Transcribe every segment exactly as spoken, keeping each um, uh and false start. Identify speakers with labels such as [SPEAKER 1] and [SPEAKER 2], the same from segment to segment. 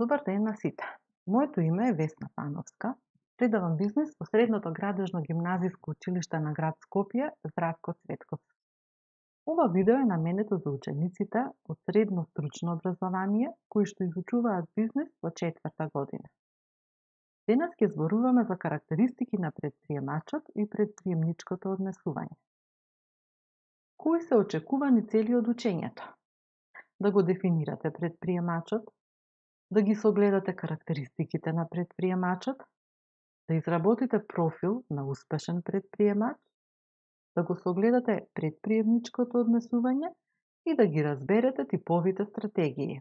[SPEAKER 1] Добар ден на сите. Моето име е Весна Пановска. Предавам бизнис во средното градежно гимназиско училиште на град Скопје Здравко Цветковски. Ова видео е наменето за учениците од средно стручно образование кои што изучуваат бизнис во четврта година. Денес ќе зборуваме за карактеристики на предприемачот и предприемничкото однесување. Кои се очекувани цели од учењето? Да го дефинирате предприемачот, да ги согледате карактеристиките на предприемачот, да изработите профил на успешен предприемач, да го согледате предприемничкото однесување и да ги разберете типовите стратегии.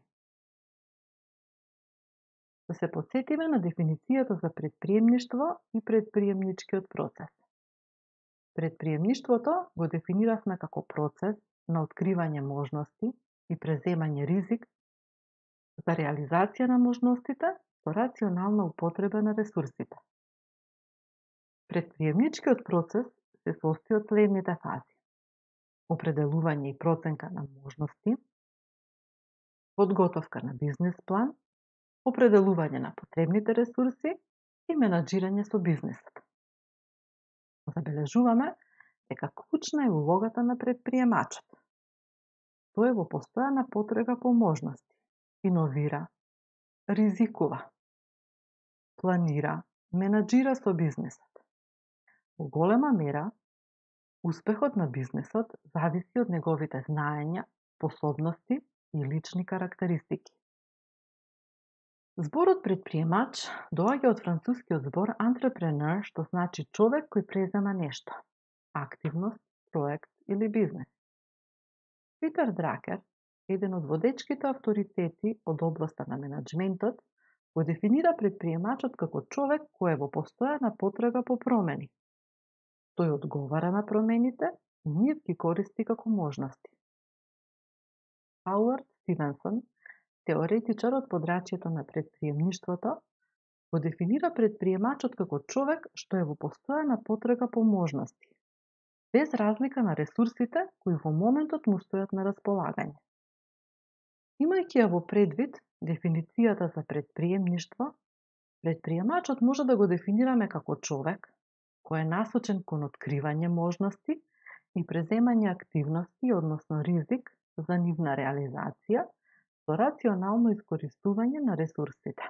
[SPEAKER 1] Да се потсетиме на дефиницијата за предприемништво и предприемничкиот процес. Предприемништвото го дефиниравме како процес на откривање можности и преземање ризик за реализација на можностите со рационална употреба на ресурсите. Предприемничкиот процес се состои од следните фази: определување и проценка на можности, подготовка на бизнис план, определување на потребните ресурси и менаџирање со бизнисот. Забележуваме дека клучна е улогата на предприемачот. Тој е во постојана потрага по можности, иновира, ризикува, планира, менаџира со бизнисот. Во голема мера, успехот на бизнисот зависи од неговите знаења, способности и лични карактеристики. Зборот предприемач доаѓа од францускиот збор entrepreneur, што значи човек кој презема нешто, активност, проект или бизнис. Питер Дракер, еден од водечките авторитети од областа на менаџментот, го дефинира предприемачот како човек кој е во постојана потрага по промени. Тој одговара на промените и нив ги користи како можности. Хауард Стивенсон, теоретичар од подрачјето на предприемништвото, го дефинира предприемачот како човек што е во постојана потрага по можности, без разлика на ресурсите кои во моментот му стојат на располагање. Имајќи ја во предвид дефиницијата за предприемништво, предприемачот може да го дефинираме како човек кој е насочен кон откривање можности и преземање активности, односно ризик, за нивна реализација со рационално искористување на ресурсите.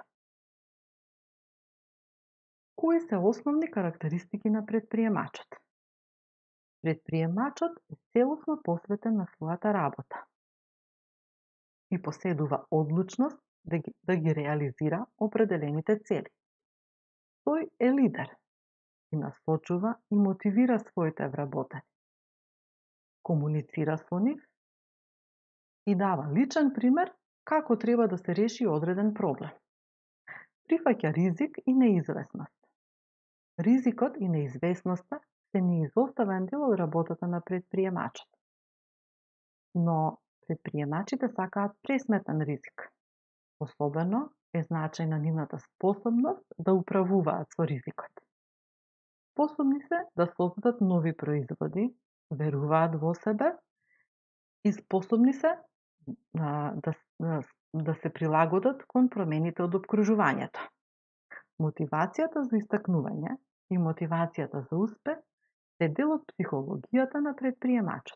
[SPEAKER 1] Кои се основни карактеристики на предприемачот? Предприемачот е целосно посветен на својата работа и поседува одлучност да ги, да ги реализира определените цели. Тој е лидер и насочува и мотивира своите вработени. Комуницира со нив и дава личен пример како треба да се реши одреден проблем. Прифаќа ризик и неизвестност. Ризикот и неизвестноста се неизоставен дел од работата на предприемачот. Но предприемачите сакаат пресметен ризик. Особено е значајна нивната способност да управуваат со ризикот. Способни се да создадат нови производи, веруваат во себе и способни се а, да, да, да се прилагодат кон промените од опкружувањето. Мотивацијата за истакнување и мотивацијата за успех е дел од психологијата на предприемачот.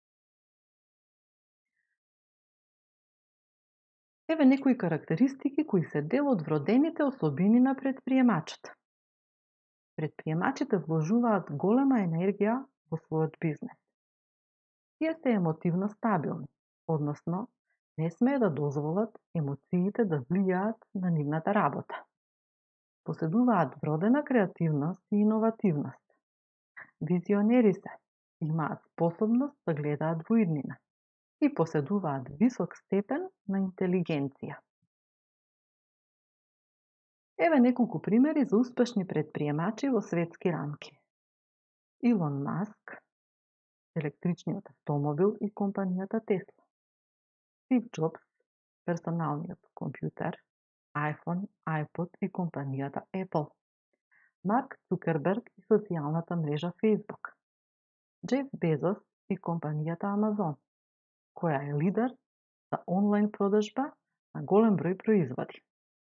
[SPEAKER 1] Еве некои карактеристики кои се дел од вродените особини на предприемачот. Предприемачите вложуваат голема енергија во својот бизнес. Тие се емотивно стабилни, односно не смее да дозволат емоциите да влијаат на нивната работа. Поседуваат вродена креативност и иновативност. Визионери се, имаат способност да гледаат во иднина и поседуваат висок степен на интелигенција. Еве неколку примери за успешни предприемачи во светски рамки. Илон Маск, електричниот автомобил и компанијата Тесла. Стив Џобс, персоналниот компјутер, iPhone, iPod и компанијата Apple. Марк Цукерберг и социјалната мрежа Facebook. Џеф Безос и компанијата Amazon, која е лидер за онлайн продажба на голем број производи.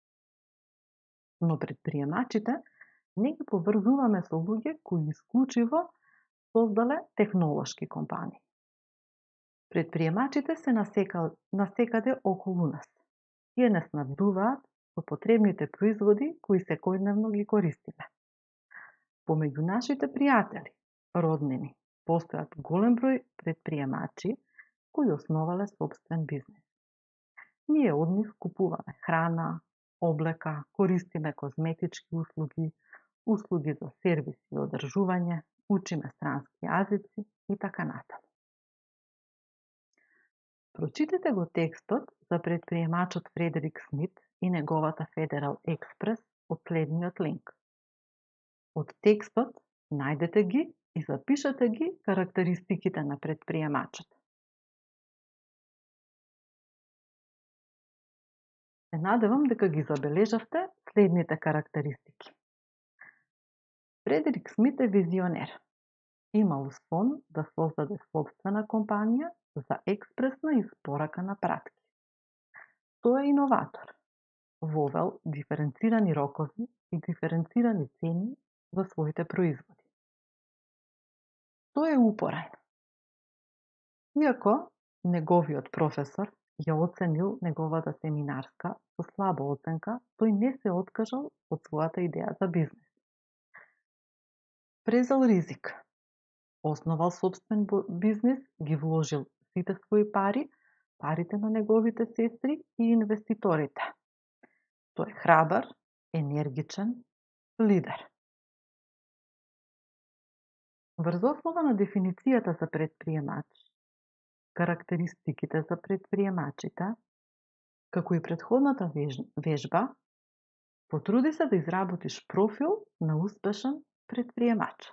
[SPEAKER 1] Но предприемачите не ги поврзуваме со луѓе кои исклучиво создале технолошки компании. Предприемачите се насекаде околу нас. Тие не снабдуваат со потребните производи кои секојдневно ги користиме. Помеѓу нашите пријатели, роднини, постојат голем број предприемачи кои основале собствен бизнес. Ние од нив купуваме храна, облека, користиме козметички услуги, услуги за сервис и одржување, учиме странски јазици и така натаму. Прочитете го текстот за предприемачот Фредерик Смит и неговата Федерал Експрес од следниот линк. Од текстот најдете ги и запишете ги карактеристиките на предприемачот. Се надевам дека ги забележавте следните карактеристики. Фредерик Смит е визионер. Имал сон да создаде собствена компанија за експресна испорака на пратки. Тој е иноватор. Вовел диференцирани рокови и диференцирани цени за своите производи. Тој е упорен. Иако неговиот професор ја оценил неговата семинарска со слаба оценка, тој не се откажал од својата идеја за бизнес. Презел ризик. Основал собствен бизнес, ги вложил сите своји пари, парите на неговите сестри и инвеститорите. Тој е храбар, енергичен, лидер. Врз основа на дефиницијата за предприемач, карактеристиките за предприемачите, како и претходната вежба, потруди се да изработиш профил на успешен предприемач.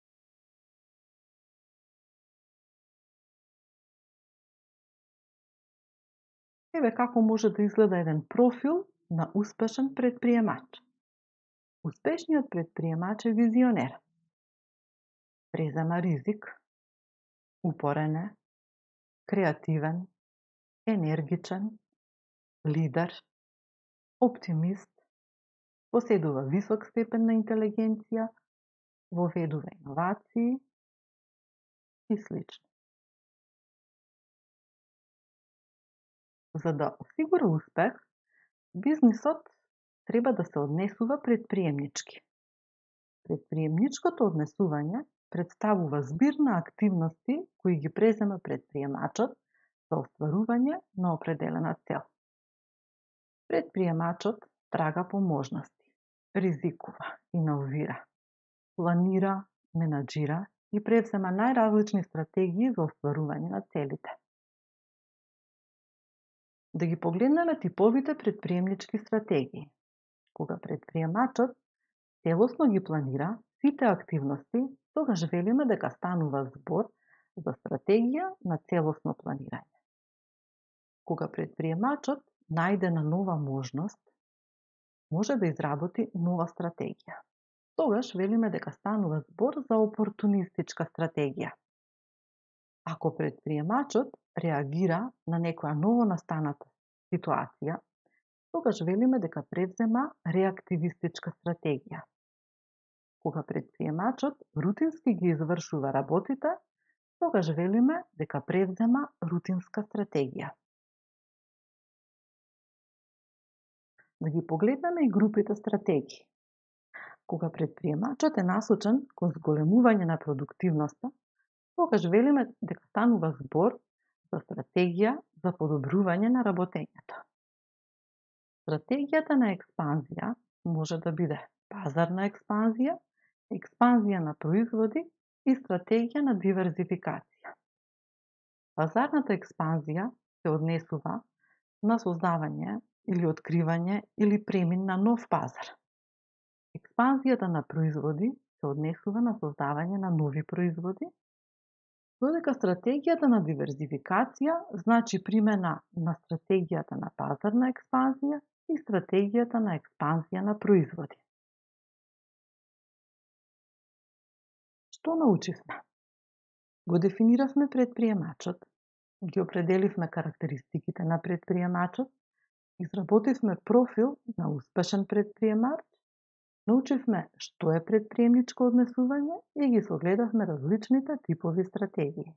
[SPEAKER 1] Еве како може да изгледа еден профил на успешен предприемач. Успешниот предприемач е визионер. Презема ризик, упорен е, креативен, енергичен, лидер, оптимист, поседува висок степен на интелигенција, воведува иновации и слично. За да осигури успех, бизнисот треба да се однесува предприемнички. Предприемничкото однесување представува збир на активности кои ги презема предприемачот за остварување на определена цел. Предприемачот трага по можности, ризикува, иновира, планира, менаџира и превзема најразлични стратегии за остварување на целите. Да ги погледнеме типовите предприемнички стратегии. Кога предприемачот целосно ги планира сите активности, тогаш велиме дека станува збор за стратегија на целосно планирање. Кога предприемачот најде на нова можност, може да изработи нова стратегија. Тогаш велиме дека станува збор за опортунистичка стратегија. Ако предприемачот реагира на некоја ново настаната ситуација, тогаш велиме дека превзема реактивистичка стратегија. Кога предприемачот рутински ги извршува работите, тогаш велиме дека превзема рутинска стратегија. Да ги погледнеме и групите стратегии. Кога предприемачот е насочен кон зголемување на продуктивноста, тогаш велиме дека станува збор за стратегија за подобрување на работењето. Стратегијата на експанзија може да биде пазарна експанзија, експанзија на производи и стратегија на диверзификација. Пазарната експанзија се однесува на создавање или откривање или премин на нов пазар. Експанзијата на производи се однесува на создавање на нови производи, додека стратегијата на диверзификација значи примена на стратегијата на пазарна експанзија и стратегијата на експанзија на производи. Што научивме? Го дефиниравме предприемачот, ги определивме карактеристиките на предприемачот, изработивме профил на успешен предприемач Научивме што е предприемничко однесување и ги согледавме различните типови стратегии.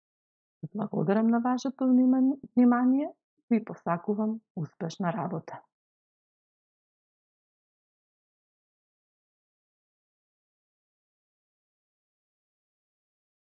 [SPEAKER 1] Благодарам на вашето внимание, ви посакувам успешна работа.